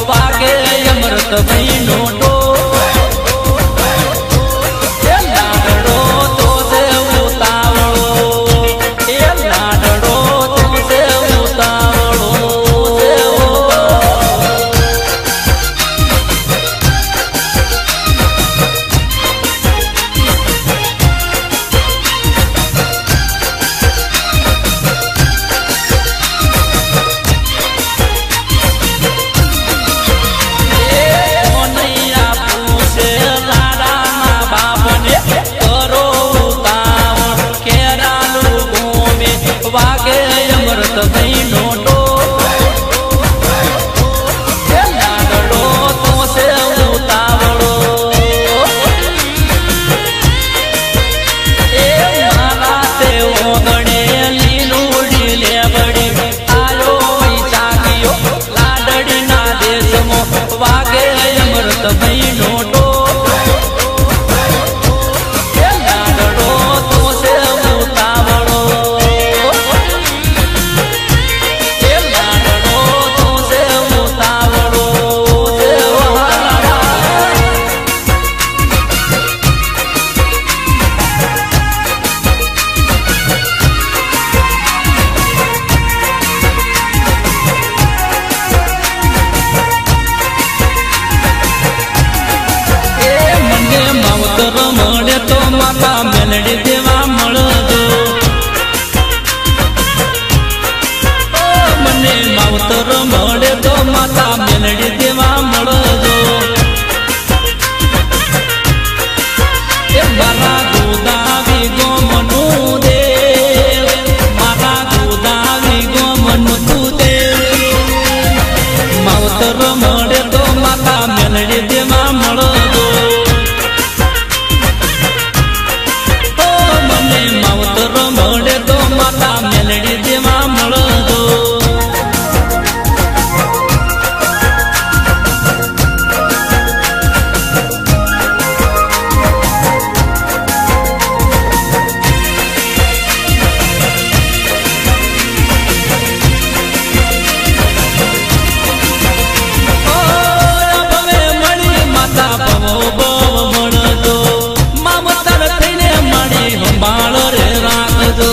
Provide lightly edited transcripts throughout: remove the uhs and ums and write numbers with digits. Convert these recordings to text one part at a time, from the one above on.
वागे अमृत बहनो dough लाडो तो से उतावड़ो लाडो तो से उतावड़ो वागे अमृत बहनो डो लाडो तो से उतावड़ो मारा ते ओगणे लीलूड़ी ले बड़ी आयो वैशाखियो लाडड़ी ना देश मो वागे अमृत बहनो डो लाडो तो से उतावड़ो रमणे तो माता मेलडी देवा मळदो मने मावतर रमणे तो माता मेलडी देवा मळदो मारा गोदावी गो मनु दे मारा गोदावी गो मनु तू दे मावतर रमणे तो माता मेलडी देवा मळदो रमणे तो माता मेलडी देवा मळदो माता भवो भव मळदो मामतर थईने माड़ी हंबाळ रे राखजो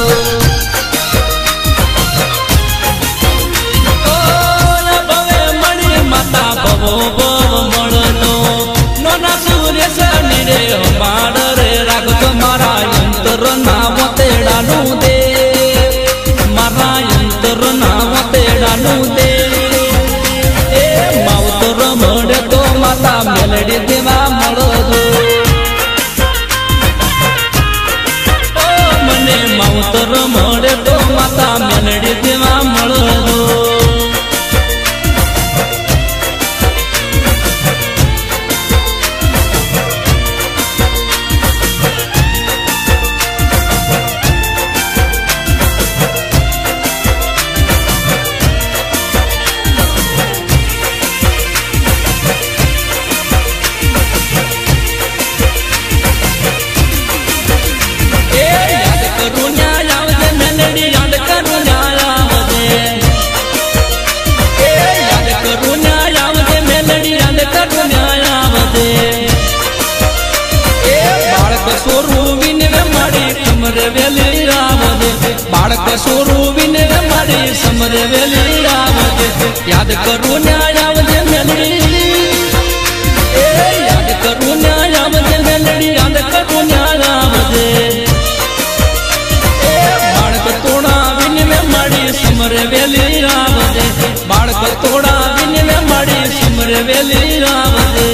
भवे मणी माता भवो भव मळदो नोना सूर्य रे हंबाळ रे राखजो मारा यंत्र नाव तेडानु दे मारा यंत्र नाव तेडानु दे मावतर रमणे तो माता मेलडी देवा मळदो मावतर रमणे तो माता मेलडी देवा मळदो याद करू न्यायावदे मेलडी याद करू न्यायावदे याद करू न्यायावदे मेलडी याद करू न्यायावदे बाळक स्वरूपिने माड़ी समरे वेली रावदे बाळक स्वरूपिने माड़ी समरे वेली रावदे याद करू न्यायावदे मेलडी याद करू न्यायावदे मेलडी याद करू न्यायावदे समरे वेली रावदे बाळक तोड़ा विनिमे माड़ी समरे वेली रावदे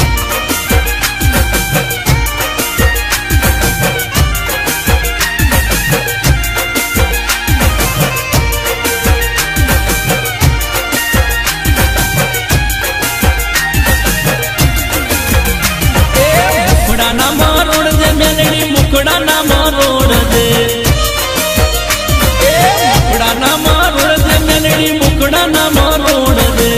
मुखड़ा ना मारोड़ दे मेलडी मुखड़ा ना मारोड़ दे मुखड़ा ना मारोड़ दे मेलडी मुखड़ा ना मारोड़ दे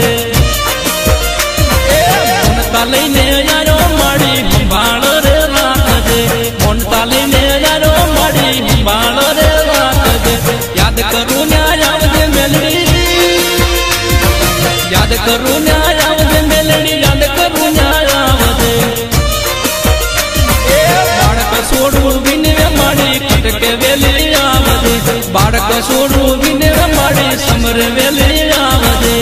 मोनता लईने यारो माड़ी हंबाळ रे राखजे मोनता लईने यारो माड़ी हंबाळ रे राखजे याद करू न्यायावदे मेलडी याद करू न्यायावदे मेलडी याद करू आवजे बाड़क सोडू विने माड़ी कटके वेली आवजे बाड़क सोडू विने माड़ी समर वेली आवजे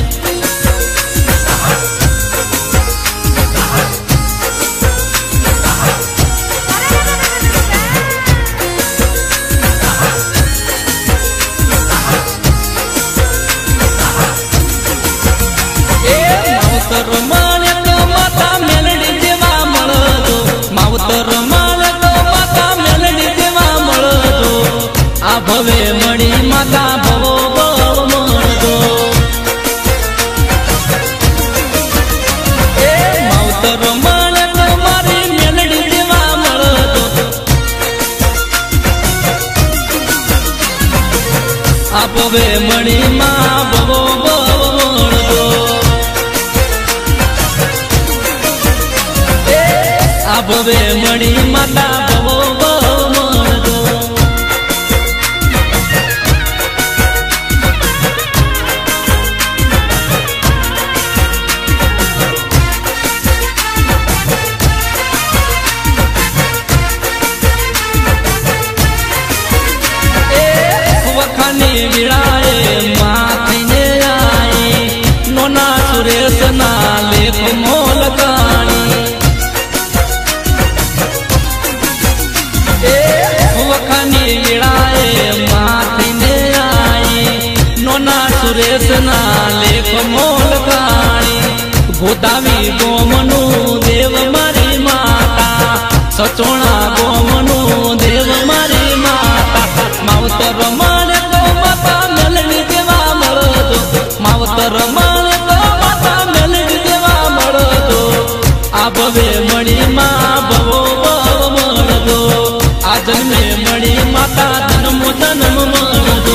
मावतर मालक माता मेलडी देवा मळतो मावतर मालक माता मेलडी देवा मळतो आ भवे मणी माता भवो भव मळतो मावतर मालक मारी मेलडी देवा मळतो आ भवे मणी मा भवो भव मळतो भवे मणी माता भवो भव मळतो वखानी विळाए माथीने आई नोना सुरेश ना लेख मोलकाणी वखानी विळाए माथीने आई नोना सुरेश ना लेख मोलकाणी गोदावी गोमनु देव मारी माता सचोणा गोमनु देव मारी माता मावतर मालक माता मेलडी देवा मळतो मावतर मालक माता मेलडी देवा मळतो आ भवे मणी मा भवो भव मळतो आ जन्मे मणी माता जन्म जन्म मळतो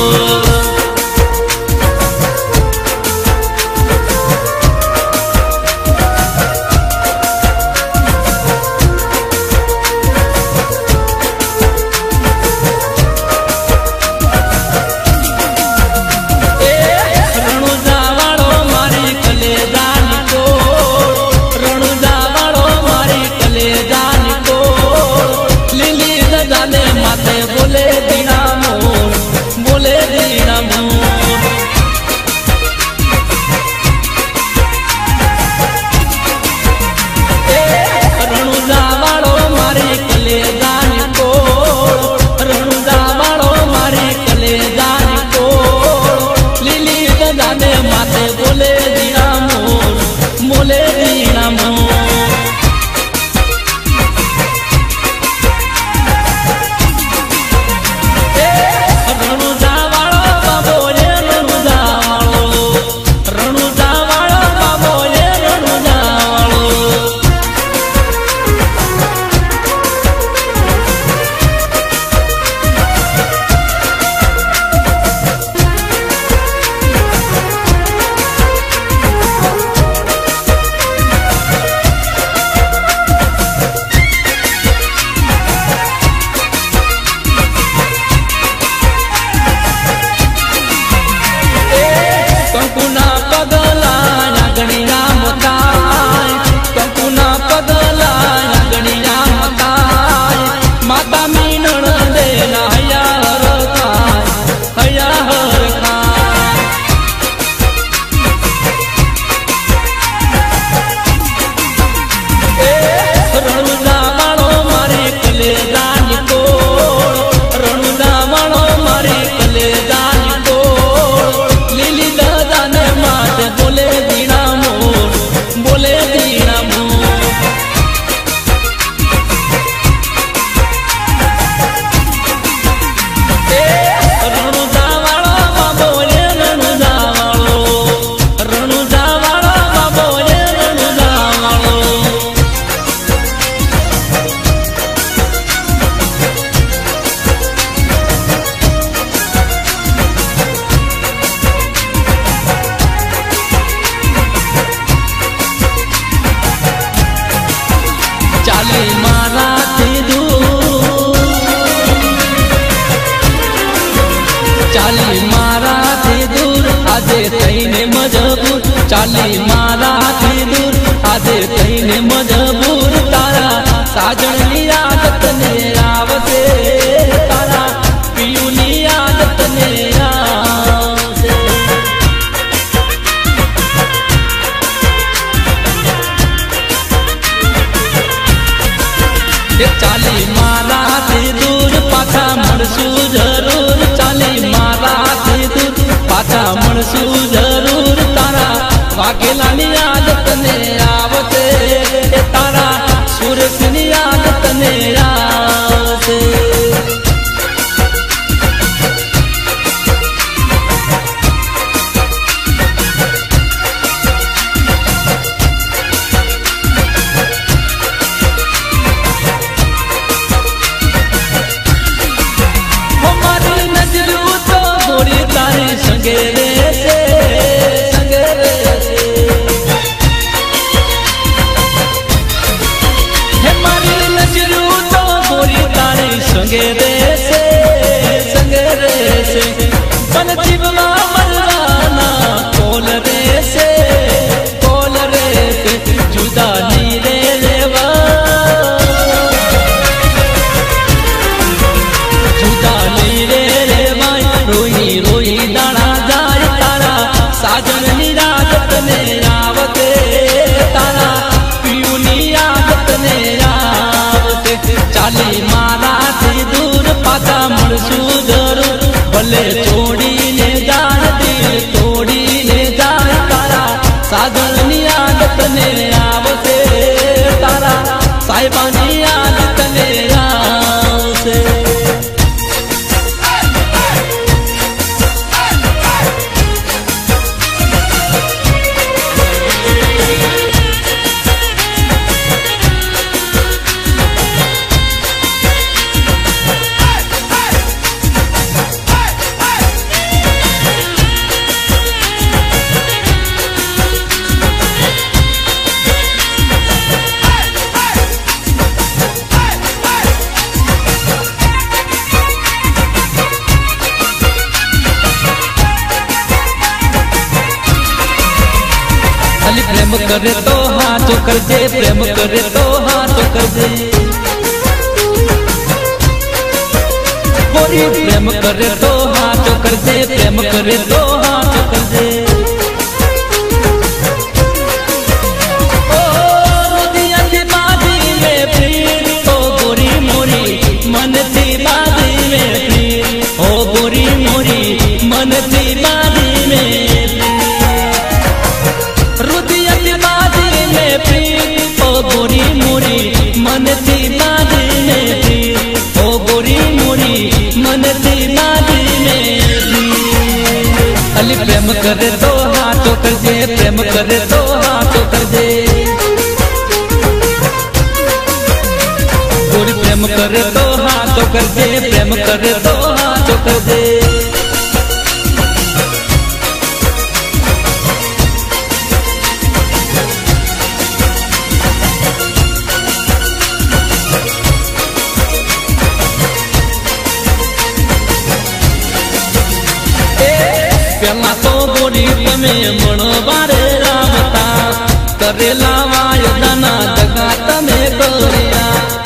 चाली मारा थी दूर आदे कहीं मजबूर तारा साजन नी आदत ने आवते तारा पियू नी आदत ने आवते चाली मारा थी दूर पाछा मरसू जरूर चाली मारा थी दूर पाछा मरसू जरूर तारा वाघेला नी आदत ने आवते तारा सुरेश नी आदत ने आवते चाली मारा थी दूर पाछा मरसू जरूर भले छोड़ी ने जान दिल तोड़ी ने जान तारा साजन नी आदत ने आवते तारा साहिबा नी आदत ने आवते प्रेम करे तो हाथ कर दे प्रेम करे तो हाथ कर दे गोरी प्रेम करे तो हाथ कर दे प्रेम करे तो हाथ कर दे ओ रोदिया की बाजी में प्रीत ओ गोरी मोरी मन की बाजी में प्रीत ओ गोरी मोरी मन की बाजी में गोरी मोरी मन थी बाजी में प्रीत ओ गोरी मोरी मन थी बाजी में अली प्रेम करे तो हाथ कर दे प्रेम करे तो हाथ कर दे गोरी प्रेम करे तो हाथ कर दे प्रेम करे तो हाथ कर दे पेला तो गोरी में मणो बारे रामता करेला वायदाना जगा तमे गोरिया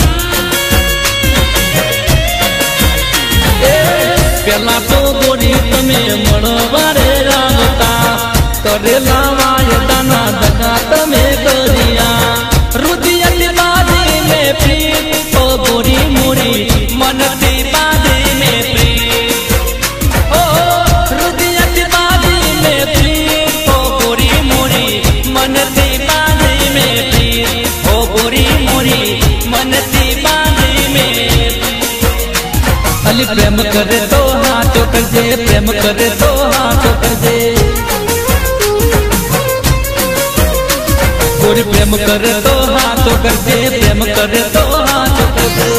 पेला तो गोरी में मणो बारे रामता करेला वायदाना जगा तमे गोरिया रुदिया की बाजी में प्रीत ओ गोरी मोरी मन की बाजी में प्रीत ओ रुदिया की बाजी में प्रीत ओ गोरी मोरी मन की बाजी में प्रीत ओ गोरी मोरी मन की बाजी में अली प्रेम करे तो हाथ कर दे प्रेम करे तो हाथ कर दे गोरी प्रेम करे तो हाथ कर दे प्रेम करे तो हाथ कर दे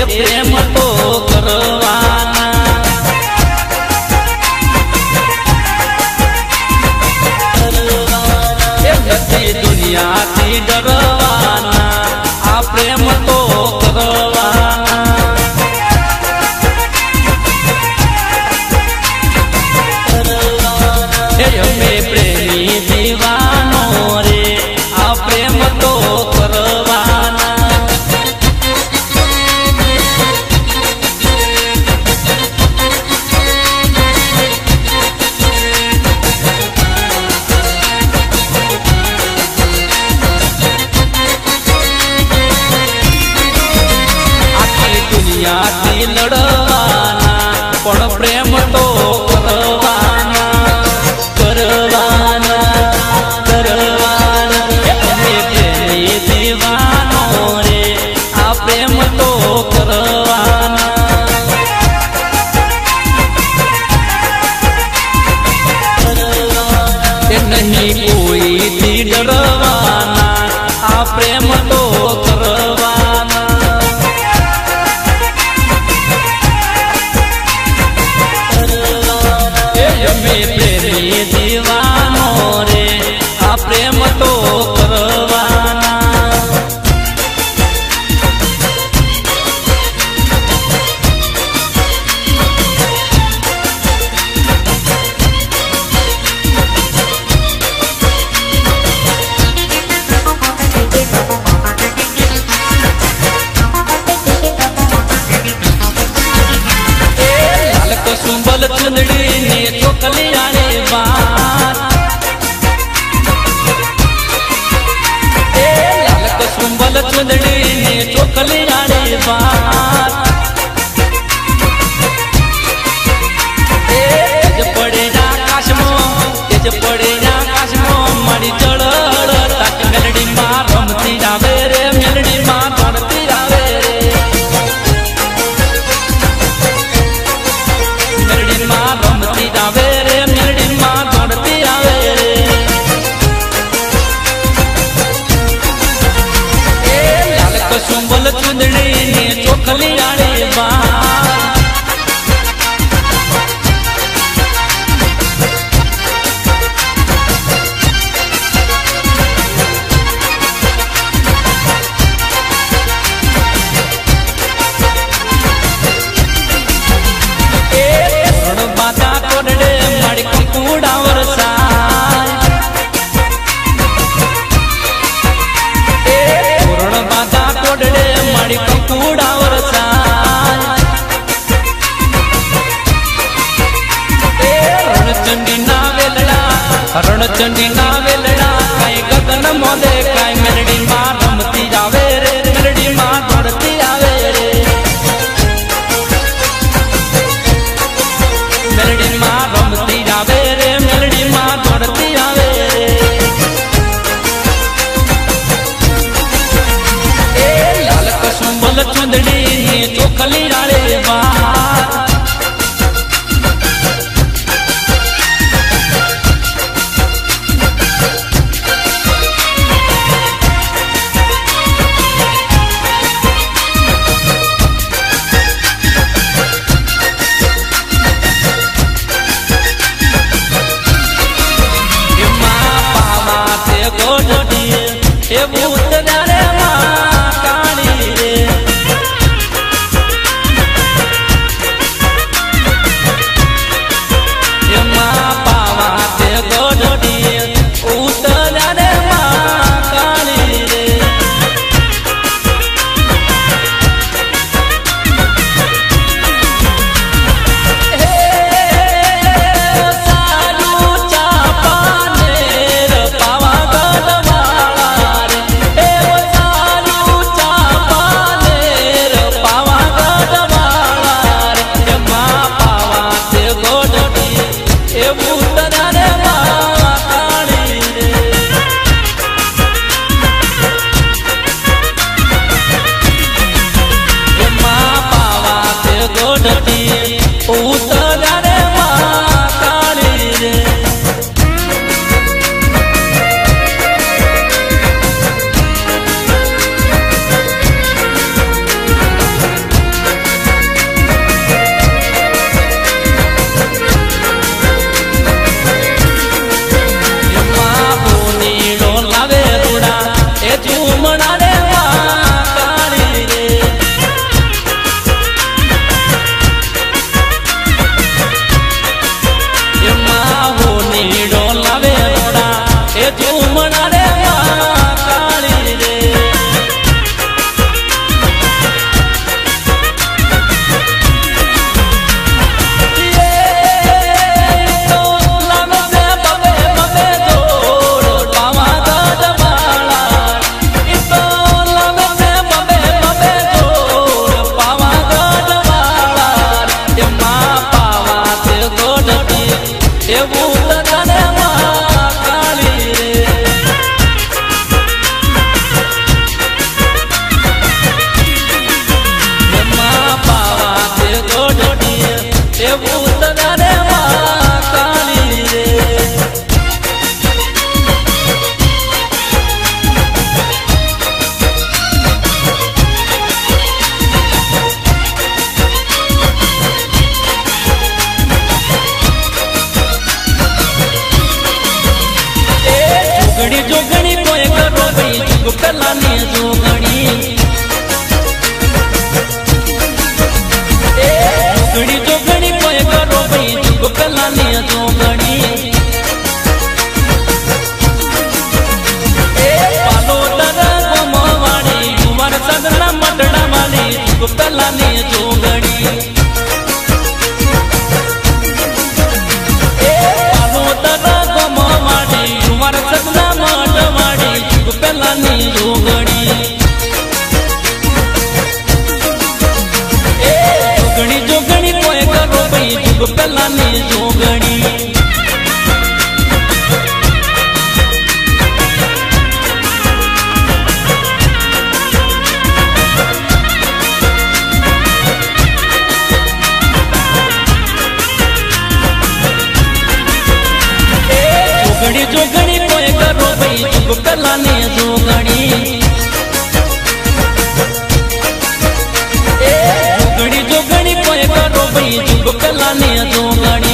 प्रेम तो करवाना दुनिया थी डरवाना आ प्रेम तो करवाना में प्रेमी दीवानो रे आ प्रेम तो करवाना दुनिया लड़वाना पण प्रेम तो करवाना करवाना करवाना प्रेमी दीवानो रे आ प्रेम तो करवाना नहीं कोई थी डरवाना आ प्रेम तो करवाना प्रेमी दीवानो रे आ प्रेम तो करवाना लाल कसुंबल चुंदड़ी ने चोकलिया रे बात लाल कसुंबल चुंदड़ी ने चोकलिया रे बात तेज पड़े आकाश तेज पड़े आकाश मारी चढ़ ताक मेलडी मां रमती जावे रे मेलडी मां दौड़ती जावे रे मेलडी मां रमती जावे रे मेलडी मां दौड़ती जावे रे लाल कसुंबल चुंदड़ी ने चोखलिया रे बात रणचंडी ना वेलड़ा काई गगन मोले काई मेलडी मां रमती जावे रे मेलडी मां दौड़ती आवे रे मेलडी मां रमती जावे रे मेलडी मां दौड़ती आवे रे लाल कसुंबल चुंदड़ी ने चोखली रे बात ये भूत रे मां काली रे ये मां पावा ते गोडडी उतर रे मां काली रे सारू चापाने पावा गडवा ने जोगणी जोगणी जोगणी कोई करो भाई जुग पहला ने जोगणी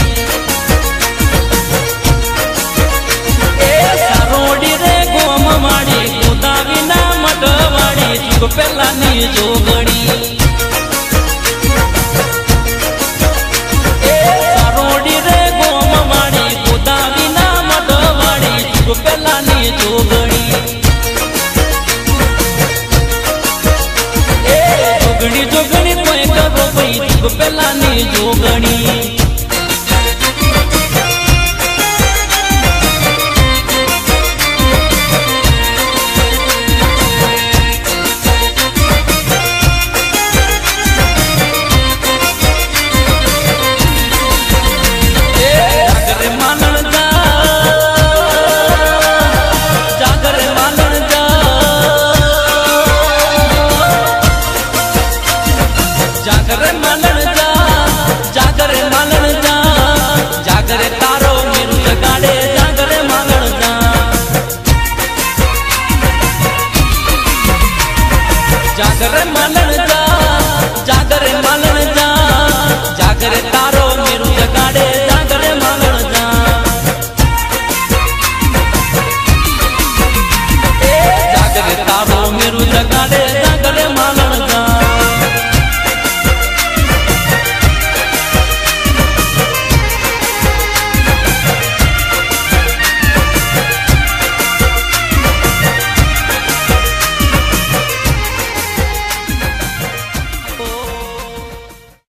सारोडी रे गोम माड़ी गोदावी ना मडवाड़ी जुग पहला ने जोगणी सारोडी रे गोम माड़ी गोदावी ना मडवाड़ी जुग पहला ने जोगणी जोगणी जोगणी कोई करो भाई जुग पहला ने जोगणी जागर मालन जा जागर तारो मेरू